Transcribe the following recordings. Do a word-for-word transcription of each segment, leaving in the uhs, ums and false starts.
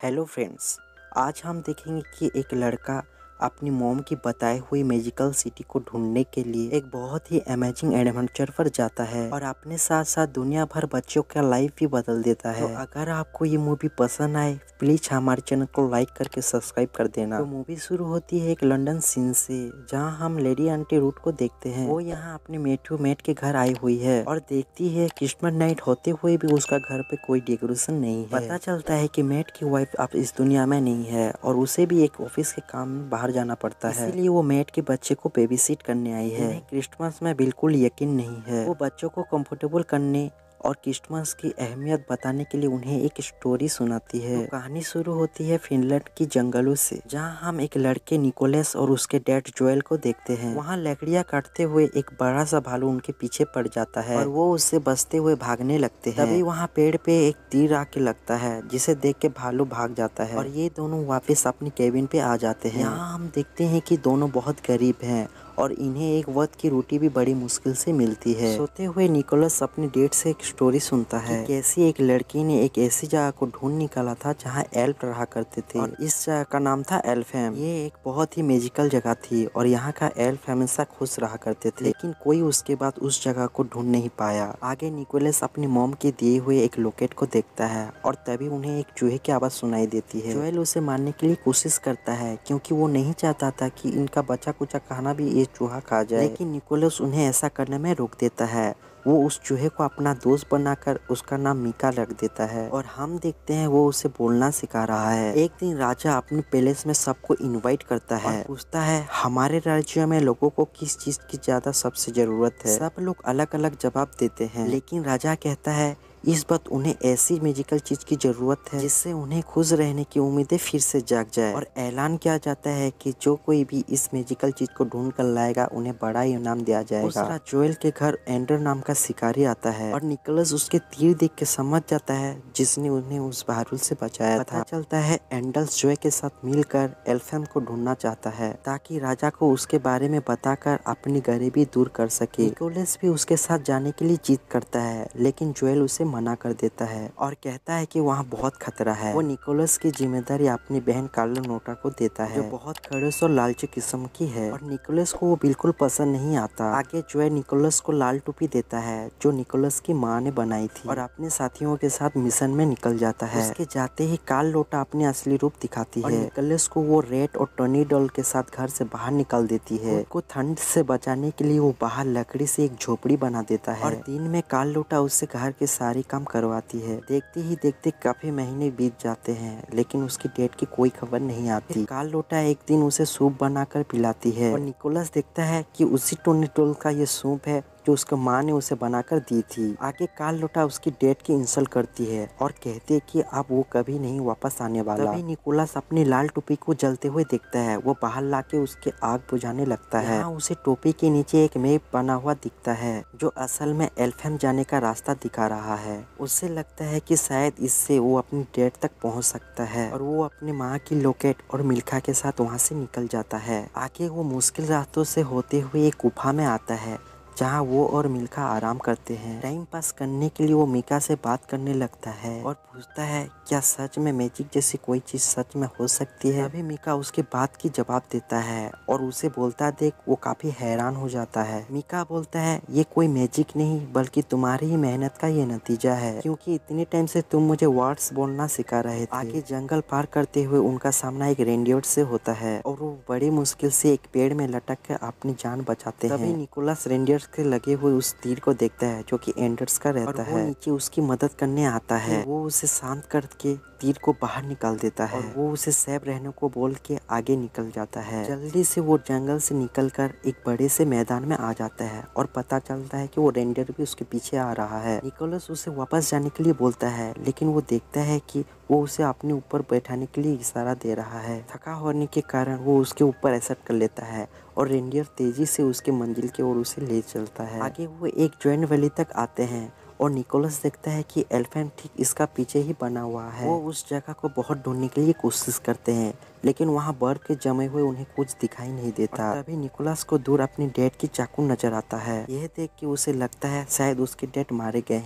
Hello friends, आज हम देखेंगे कि एक लड़का अपनी मॉम की बताई हुई मैजिकल सिटी को ढूंढने के लिए एक बहुत ही अमेजिंग एडवेंचर पर जाता है और अपने साथ साथ दुनिया भर बच्चों का लाइफ भी बदल देता है। तो अगर आपको ये मूवी पसंद आए प्लीज हमारे चैनल को लाइक करके सब्सक्राइब कर देना। तो मूवी शुरू होती है एक लंदन सीन से, जहाँ हम लेडी आंटी रूट को देखते हैं। वो यहाँ अपने मेटू मेट के घर आई हुई है और देखती है क्रिसमस नाइट होते हुए भी उसका घर पे कोई डेकोरेशन नहीं है। पता चलता है कि मेट की वाइफ अब इस दुनिया में नहीं है और उसे भी एक ऑफिस के काम में बाहर जाना पड़ता है, इसीलिए वो मेट के बच्चे को बेबी सिट करने आई है। क्रिसमस में बिल्कुल यकीन नहीं है। वो बच्चों को कंफर्टेबल करने और क्रिसमस की अहमियत बताने के लिए उन्हें एक स्टोरी सुनाती है। तो कहानी शुरू होती है फिनलैंड की जंगलों से, जहां हम एक लड़के निकोलस और उसके डैड जोएल को देखते हैं। वहां लकड़ियां काटते हुए एक बड़ा सा भालू उनके पीछे पड़ जाता है और वो उससे बचते हुए भागने लगते हैं। तभी वहां पेड़ पे एक तीर आके लगता है, जिसे देख के भालू भाग जाता है और ये दोनों वापस अपनी केबिन पे आ जाते हैं। यहाँ हम देखते हैं कि दोनों बहुत गरीब हैं और इन्हें एक वक्त की रोटी भी बड़ी मुश्किल से मिलती है। सोते हुए निकोलस अपने डेट से एक स्टोरी सुनता है कि कैसी एक लड़की ने एक ऐसी जगह को ढूंढ निकाला था जहां एल्फ रहा करते थे और इस जगह का नाम था एल्फहैम। ये एक बहुत ही मैजिकल जगह थी और यहाँ का एल्फ हमेशा खुश रहा करते थे, लेकिन कोई उसके बाद उस जगह को ढूंढ नहीं पाया। आगे निकोलस अपनी मॉम के दिए हुए एक लोकेट को देखता है और तभी उन्हें एक चूहे की आवाज सुनाई देती है। जोएल उसे मारने के लिए कोशिश करता है क्योंकि वो नहीं चाहता था कि इनका बचा कुचा खाना भी ये चूहा खा जाए, लेकिन निकोलस उन्हें ऐसा करने में रोक देता है। वो उस चूहे को अपना दोस्त बनाकर उसका नाम मीका रख देता है और हम देखते हैं वो उसे बोलना सिखा रहा है। एक दिन राजा अपने पैलेस में सबको इनवाइट करता है और पूछता है हमारे राज्य में लोगों को किस चीज की ज्यादा सबसे जरूरत है। सब लोग अलग अलग जवाब देते हैं, लेकिन राजा कहता है इस बात उन्हें ऐसी मैजिकल चीज की जरूरत है जिससे उन्हें खुश रहने की उम्मीदें फिर से जाग जाए। और ऐलान किया जाता है कि जो कोई भी इस मैजिकल चीज को ढूंढ कर लाएगा उन्हें बड़ा इनाम दिया जाएगा। उस रात जोएल के घर एंडर नाम का शिकारी आता है और निकोलस उसके तीर देख के समझ जाता है जिसने उन्हें उस बहादुर से बचाया था। पता चलता है एंडल्स जोए के साथ मिलकर एल्फहैम को ढूंढना चाहता है ताकि राजा को उसके बारे में बताकर अपनी गरीबी दूर कर सके। निकोलस भी उसके साथ जाने के लिए जिद करता है, लेकिन जोएल उसे मना कर देता है और कहता है कि वहाँ बहुत खतरा है। वो निकोलस की जिम्मेदारी अपनी बहन कार्लोनोटा को देता है, जो बहुत खड़ूस और लालची किस्म की है और निकोलस को वो बिल्कुल पसंद नहीं आता। आगे जोएल निकोलस को लाल टोपी देता है जो निकोलस की माँ ने बनाई थी और अपने साथियों के साथ मिशन में निकल जाता है। उसके जाते ही कार्लोटा अपने असली रूप दिखाती है और निकोलस को वो रेड और टोनी डॉल के साथ घर से बाहर निकाल देती है। उसको ठंड से बचाने के लिए वो बाहर लकड़ी से एक झोपड़ी बना देता है और दिन में कार्लोटा उससे घर के सारी काम करवाती है। देखते ही देखते काफी महीने बीत जाते हैं, लेकिन उसकी डेट की कोई खबर नहीं आती। कार्लोटा एक दिन उसे सूप बनाकर पिलाती है और निकोलस देखता है कि उसी टोनी डॉल का ये सूप है जो उसकी माँ ने उसे बनाकर दी थी। आगे कार्लोटा उसकी डेट की इंसल्ट करती है और कहती है कि अब वो कभी नहीं वापस आने वाला। तभी निकोलस अपनी लाल टोपी को जलते हुए देखता है। वो बाहर लाके उसके आग बुझाने लगता है। यहाँ उसे टोपी के नीचे एक मैप बना हुआ दिखता है जो असल में एल्फहैम जाने का रास्ता दिखा रहा है। उससे लगता है कि शायद इससे वो अपनी डेट तक पहुँच सकता है और वो अपनी माँ की लोकेट और मिल्खा के साथ वहाँ से निकल जाता है। आगे वो मुश्किल रास्तों से होते हुए एक गुफा में आता है जहाँ वो और मिल्खा आराम करते हैं। टाइम पास करने के लिए वो मीका से बात करने लगता है और पूछता है क्या सच में मैजिक जैसी कोई चीज सच में हो सकती है। अभी मीका उसके बात की जवाब देता है और उसे बोलता देख वो काफी हैरान हो जाता है। मीका बोलता है ये कोई मैजिक नहीं बल्कि तुम्हारी ही मेहनत का ये नतीजा है, क्योंकि इतने टाइम से तुम मुझे वर्ड्स बोलना सिखा रहे थे। आगे जंगल पार करते हुए उनका सामना एक रेनडियर से होता है और वो बड़ी मुश्किल से एक पेड़ में लटक कर अपनी जान बचाते हैं। तभी निकोलस रेनडियर के लगे हुए उस तीर को देखता है जो कि एंडर्स का रहता और वो है। नीचे उसकी मदद करने आता है। वो उसे शांत करके तीर को बाहर निकाल देता है और वो उसे सेफ रहने को बोल के आगे निकल जाता है। जल्दी से वो जंगल से निकलकर एक बड़े से मैदान में आ जाता है और पता चलता है कि वो रेंडर भी उसके पीछे आ रहा है। निकोलस उसे वापस जाने के लिए बोलता है, लेकिन वो देखता है कि वो उसे अपने ऊपर बैठाने के लिए इशारा दे रहा है। थका होने के कारण वो उसके ऊपर एक्सेप्ट कर लेता है और रेंडियर तेजी से उसके मंजिल की ओर उसे ले चलता है। आगे वो एक जॉइंट वैली तक आते हैं और निकोलस देखता है कि एल्फहैम ठीक इसका पीछे ही बना हुआ है। वो उस जगह को बहुत ढूंढने के लिए कोशिश करते हैं, लेकिन वहाँ बर्फ के जमे हुए उन्हें कुछ दिखाई नहीं देता। और तभी निकोलस को दूर अपनी डैड की चाकू नजर आता है। यह देख के उसे लगता है शायद उसके डैड मारे गए हैं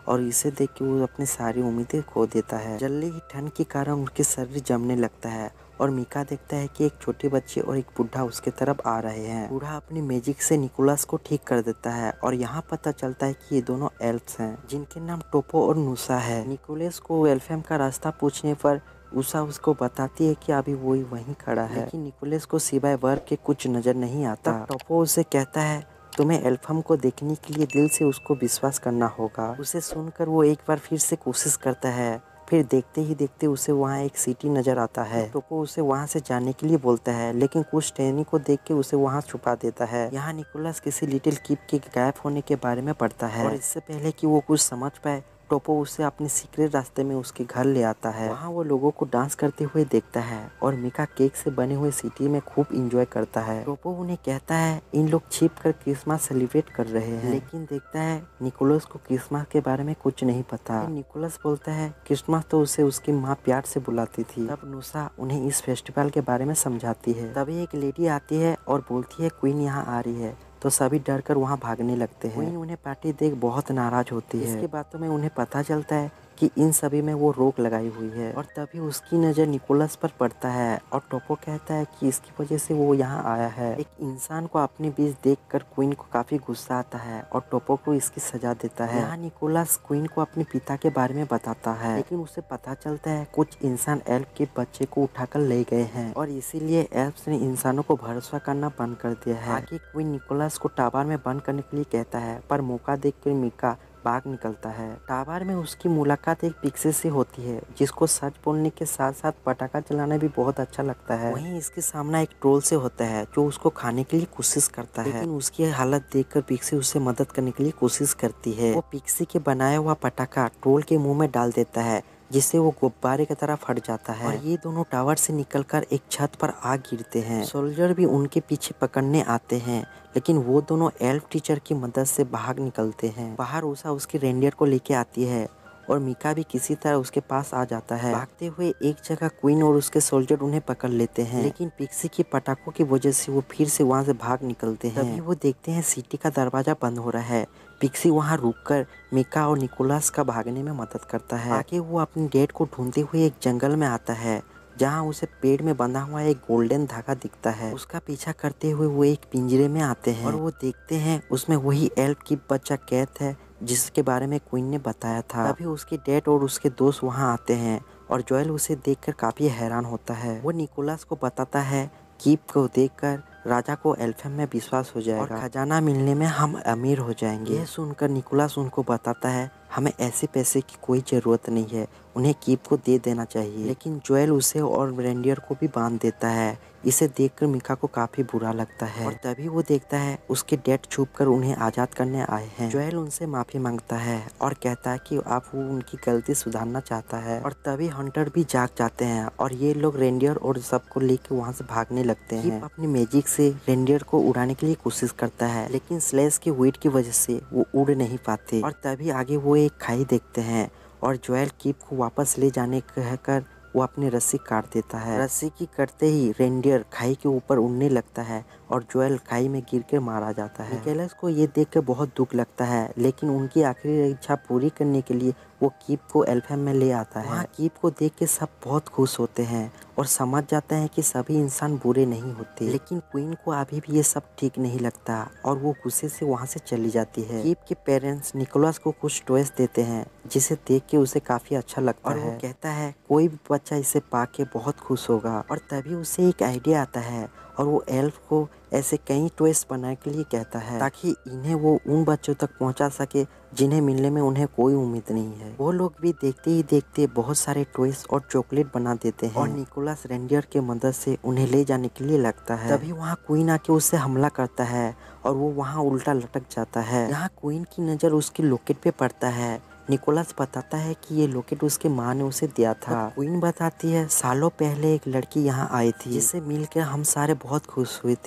और इसे देख के वो अपनी सारी उम्मीदें खो देता है। जल्दी ही ठंड के कारण उनके शरीर जमने लगता है और मीका देखता है कि एक छोटे बच्चे और एक बूढ़ा उसके तरफ आ रहे हैं। बूढ़ा अपनी मैजिक से निकोलस को ठीक कर देता है और यहाँ पता चलता है कि ये दोनों एल्फ्स हैं जिनके नाम टोपो और नुसा है। निकोलस को एल्फहेम का रास्ता पूछने पर उषा उसको बताती है कि अभी वो वहीं खड़ा है, लेकिन निकोलस को सिवाय वर्क के कुछ नजर नहीं आता। टोपो उसे कहता है तुम्हें एल्फहेम को देखने के लिए दिल से उसको विश्वास करना होगा। उसे सुनकर वो एक बार फिर से कोशिश करता है। फिर देखते ही देखते उसे वहाँ एक सिटी नजर आता है। टोपो उसे वहाँ से जाने के लिए बोलता है, लेकिन कुछ टहनी को देख के उसे वहाँ छुपा देता है। यहाँ निकोलस किसी लिटिल किड के गायब होने के बारे में पढ़ता है और इससे पहले कि वो कुछ समझ पाए टोपो उसे अपने सीक्रेट रास्ते में उसके घर ले आता है। वहाँ वो लोगों को डांस करते हुए देखता है और मीका केक से बने हुए सिटी में खूब इंजॉय करता है। टोपो उन्हें कहता है इन लोग छिप कर क्रिसमस सेलिब्रेट कर रहे हैं, लेकिन देखता है निकोलस को क्रिसमस के बारे में कुछ नहीं पता। निकोलस बोलता है क्रिसमस तो उसे उसकी माँ प्यार से बुलाती थी। तब नुसा उन्हें इस फेस्टिवल के बारे में समझाती है। तभी एक लेडी आती है और बोलती है क्वीन यहाँ आ रही है, तो सभी डर कर वहाँ भागने लगते हैं। क्वीन उन्हें पार्टी देख बहुत नाराज होती है। इसके बातों में उन्हें पता चलता है कि इन सभी में वो रोक लगाई हुई है और तभी उसकी नज़र निकोलस पर पड़ता है और टोपो कहता है कि इसकी वजह से वो यहाँ आया है। एक इंसान को अपने बीच देखकर क्वीन को काफी गुस्सा आता है और टोपो को इसकी सजा देता है। यहाँ निकोलस क्वीन को अपने पिता के बारे में बताता है, लेकिन उसे पता चलता है कुछ इंसान एल्फ के बच्चे को उठाकर ले गए हैं और इसीलिए एल्फ्स ने इंसानों को भरोसा करना बंद कर दिया है। आगे क्वीन निकोलस को टावर में बंद करने के लिए कहता है, पर मौका देखकर मीका भाग निकलता है। टावर में उसकी मुलाकात एक पिक्सी से होती है जिसको सच बोलने के साथ साथ पटाखा चलाना भी बहुत अच्छा लगता है। वहीं इसके सामना एक ट्रोल से होता है जो उसको खाने के लिए कोशिश करता है, लेकिन उसकी हालत देखकर पिक्सी उसे मदद करने के लिए कोशिश करती है। वो पिक्सी के बनाया हुआ पटाखा ट्रोल के मुंह में डाल देता है जिससे वो गुब्बारे की तरह फट जाता है और ये दोनों टावर से निकलकर एक छत पर आ गिरते हैं। सोल्जर भी उनके पीछे पकड़ने आते हैं, लेकिन वो दोनों एल्फ टीचर की मदद से भाग निकलते हैं। बाहर उषा उसके रेंडियर को लेके आती है और मीका भी किसी तरह उसके पास आ जाता है। भागते हुए एक जगह क्वीन और उसके सोल्जर उन्हें पकड़ लेते हैं, लेकिन पिक्सी की पटाखों की वजह से वो फिर से वहाँ से भाग निकलते हैं। तभी वो देखते हैं सिटी का दरवाजा बंद हो रहा है। पिक्सी वहाँ रुककर मीका और निकोलस का भागने में मदद करता है। आगे वो अपनी डैड को ढूंढते हुए एक जंगल में आता है जहाँ उसे पेड़ में बंधा हुआ एक गोल्डन धागा दिखता है। उसका पीछा करते हुए वो एक पिंजरे में आते हैं और वो देखते हैं उसमें वही एल्फ की बच्चा कैद है जिसके बारे में क्वीन ने बताया था। तभी उसके डैड और उसके दोस्त वहाँ आते हैं और जोएल उसे देखकर काफी हैरान होता है। वो निकोलस को बताता है कीप को देखकर राजा को एल्फहेम में विश्वास हो जाएगा और खजाना मिलने में हम अमीर हो जाएंगे। यह सुनकर निकोलस उनको बताता है हमें ऐसे पैसे की कोई ज़रूरत नहीं है, उन्हें कीप को दे देना चाहिए। लेकिन जोएल उसे और रेंडियर को भी बांध देता है। इसे देखकर मीका को काफी बुरा लगता है और तभी वो देखता है उसके डैड छुपकर उन्हें आजाद करने आए हैं। जोएल उनसे माफी मांगता है और कहता है कि आप वो उनकी गलती सुधारना चाहता है और तभी हंटर भी जाग जाते हैं और ये लोग रेंडियर और सबको लेकर वहाँ से भागने लगते हैं। कीप अपनी मैजिक से रेंडियर को उड़ाने के लिए कोशिश करता है, लेकिन स्लेश के वेट की वजह से वो उड़ नहीं पाते और तभी आगे वो एक खाई देखते हैं और जोएल कीप को वापस ले जाने कहकर वो अपनी रस्सी काट देता है। रस्सी की कटते ही रेंडियर खाई के ऊपर उड़ने लगता है और जोएल खाई में गिर कर मारा जाता है। निकोलस को ये देखकर बहुत दुख लगता है, लेकिन उनकी आखिरी इच्छा पूरी करने के लिए वो कीप को एल्फहेम में ले आता है। वहाँ कीप को देख के सब बहुत खुश होते हैं और समझ जाते हैं कि सभी इंसान बुरे नहीं होते, लेकिन क्वीन को अभी भी ये सब ठीक नहीं लगता और वो गुस्से से वहाँ से चली जाती है। कीप के पेरेंट्स निकोलस को कुछ टॉयज देते हैं जिसे देख के उसे काफी अच्छा लगता और है। वो कहता है कोई भी बच्चा इसे पाके बहुत खुश होगा और तभी उसे एक आइडिया आता है और वो एल्फ को ऐसे कई टॉयज बनाने के लिए कहता है ताकि इन्हें वो उन बच्चों तक पहुंचा सके जिन्हें मिलने में उन्हें कोई उम्मीद नहीं है। वो लोग भी देखते ही देखते बहुत सारे टॉयज और चॉकलेट बना देते हैं और निकोलस रेंडियर के मदद से उन्हें ले जाने के लिए लगता है। तभी वहाँ क्वीन आके उससे हमला करता है और वो वहाँ उल्टा लटक जाता है। यहाँ क्वीन की नज़र उसकी लॉकेट पे पड़ता है। निकोलस बताता है कि ये लॉकेट उसके माँ ने उसे दिया था। क्वीन बताती है सालों पहले एक लड़की यहाँ आई थी जिसे मिलकर हम सारे बहुत खुश हुए थे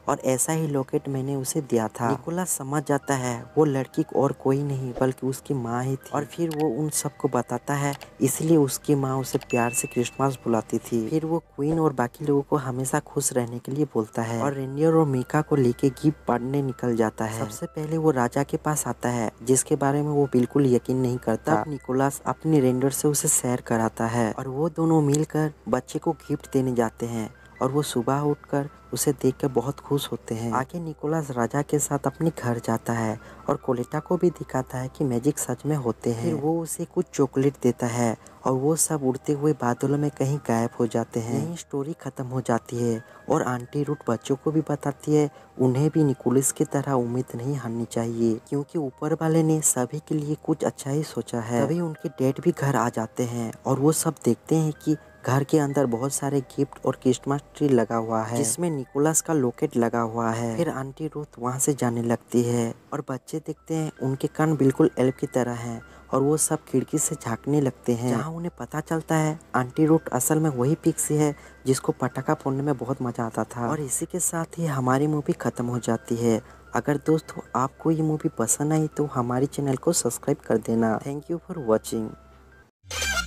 और ऐसा ही लॉकेट मैंने उसे दिया था। निकोलस समझ जाता है वो लड़की और कोई नहीं बल्कि उसकी माँ ही थी और फिर वो उन सबको बताता है इसलिए उसकी माँ उसे प्यार से क्रिसमस बुलाती थी। फिर वो क्वीन और बाकी लोगों को हमेशा खुश रहने के लिए बोलता है और रेनियर और मीका को लेके गिफ्ट बांटने निकल जाता है। सबसे पहले वो राजा के पास आता है जिसके बारे में वो बिल्कुल यकीन नहीं करता। तब निकोलस अपनी रेंडर से उसे सैर कराता है और वो दोनों मिलकर बच्चे को गिफ्ट देने जाते हैं और वो सुबह उठकर उसे देखकर बहुत खुश होते हैं। आगे निकोलस राजा के साथ अपने घर जाता है और कोलेटा को भी दिखाता है कि मैजिक सच में होते हैं। फिर वो उसे कुछ चॉकलेट देता है और वो सब उड़ते हुए बादलों में कहीं गायब हो जाते हैं। यही स्टोरी खत्म हो जाती है और आंटी रूट बच्चों को भी बताती है उन्हें भी निकोलस की तरह उम्मीद नहीं हारनी चाहिए क्योंकि ऊपर वाले ने सभी के लिए कुछ अच्छा ही सोचा है। तभी उनके डैड भी घर आ जाते हैं और वो सब देखते हैं कि घर के अंदर बहुत सारे गिफ्ट और क्रिसमस ट्री लगा हुआ है जिसमें निकोलस का लॉकेट लगा हुआ है। फिर आंटी रूथ वहाँ से जाने लगती है और बच्चे देखते हैं उनके कान बिल्कुल एल्फ की तरह हैं और वो सब खिड़की से झांकने लगते हैं जहाँ उन्हें पता चलता है आंटी रूथ असल में वही पिक्सी है जिसको पटाखा फोड़ने में बहुत मजा आता था। और इसी के साथ ही हमारी मूवी खत्म हो जाती है। अगर दोस्तों आपको ये मूवी पसंद आई तो हमारी चैनल को सब्सक्राइब कर देना। Thank you for watching.